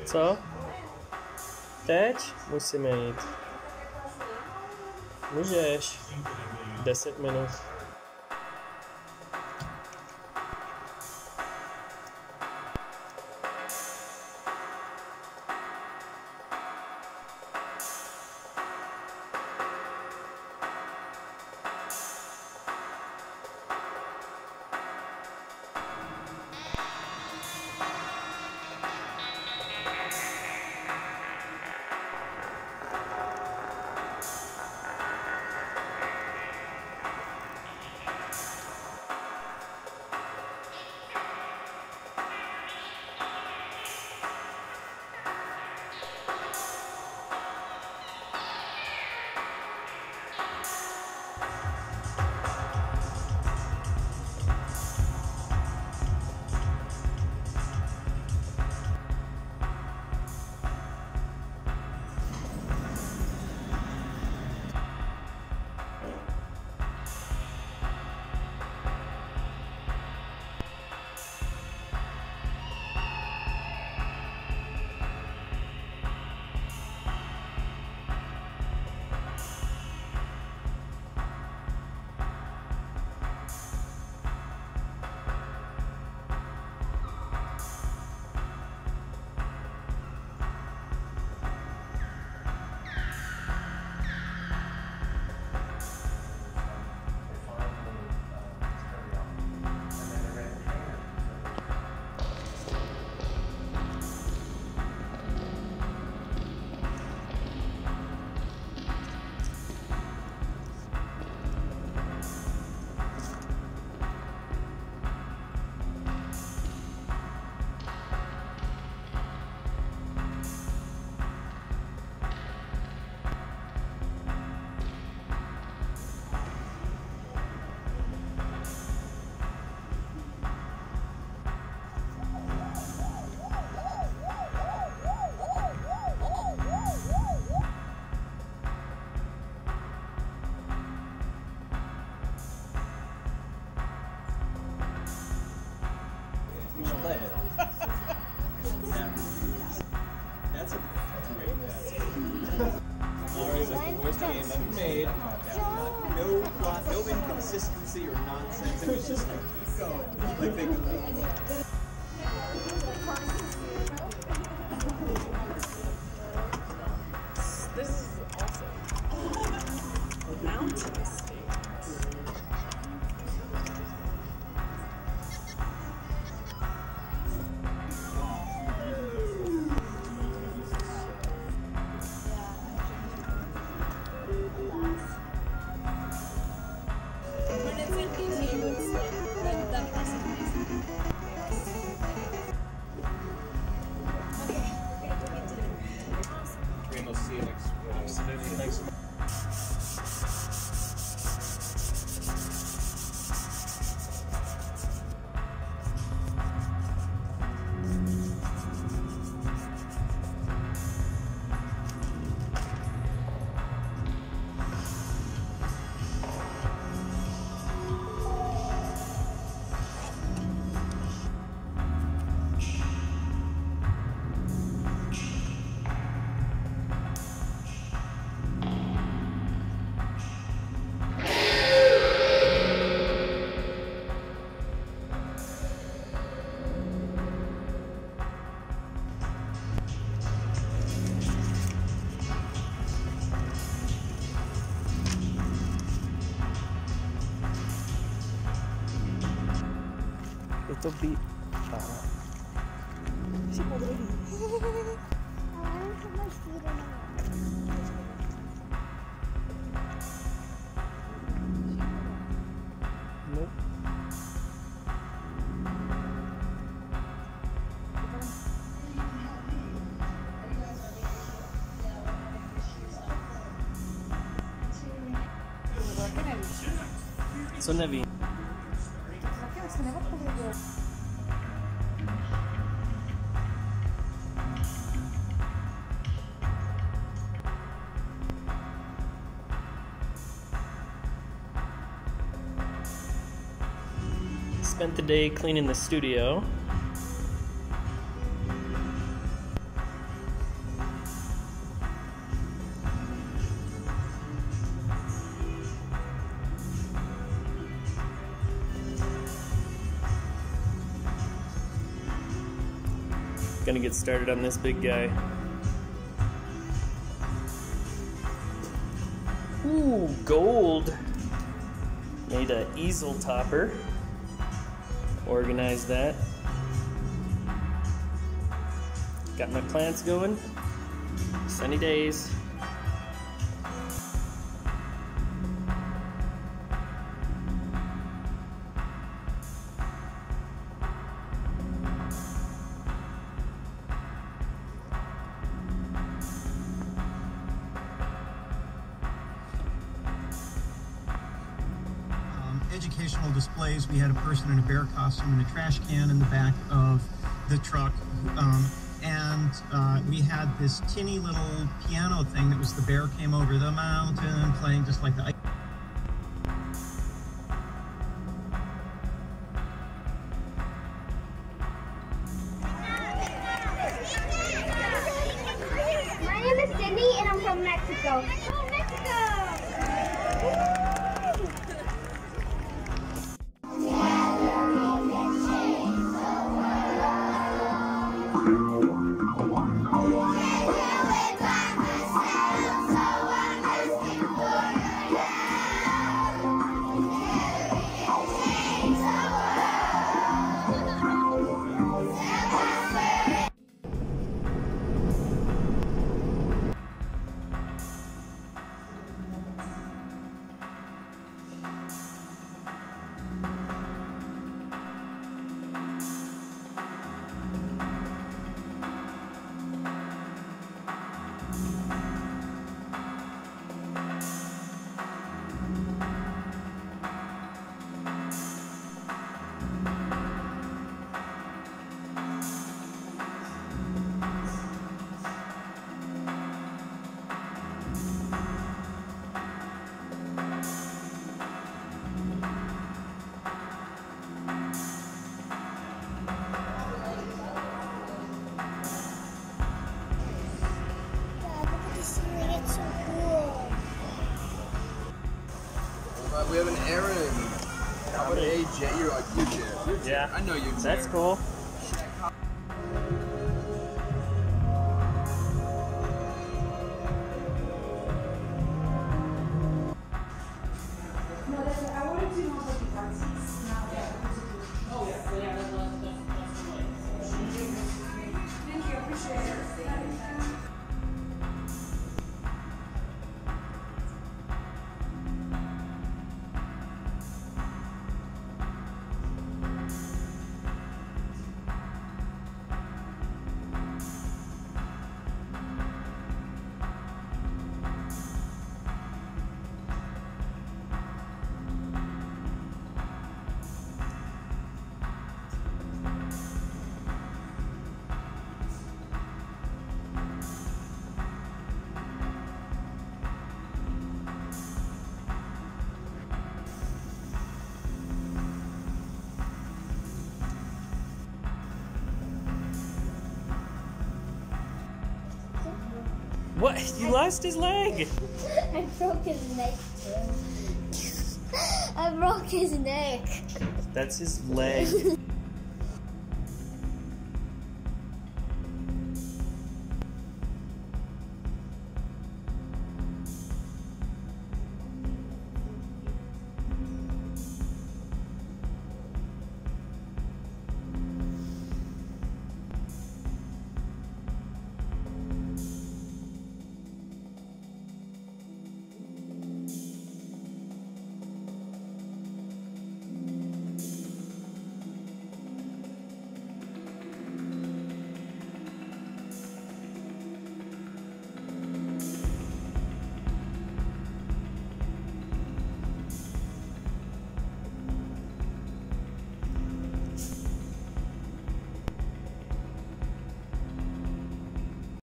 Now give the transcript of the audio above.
Co? Teď? Musíme jít. Můžeš. 10 minut. That's a great bet. It's like the worst game ever made. No plot, no inconsistency or nonsense. It was just like, keep going. Like they could. This is awesome. Mountains. We'll see you next week. Absolutely. Thanks. To by... Si podrý. No. Co nevím? Taky jsi neodpověděl. Spent the day cleaning the studio. Gonna get started on this big guy. Ooh, gold. Made an easel topper. Organize that. Got my plants going. Sunny days. Educational displays. We had a person in a bear costume and a trash can in the back of the truck. We had this tinny little piano thing that was the bear came over the mountain playing just like the... My name is Sydney and I'm from Mexico. Oh, Mexico! We have an Aaron. How about AJ? You're Jay. Yeah. I know you. That's cool. What? You lost his leg? I broke his neck. I broke his neck. That's his leg.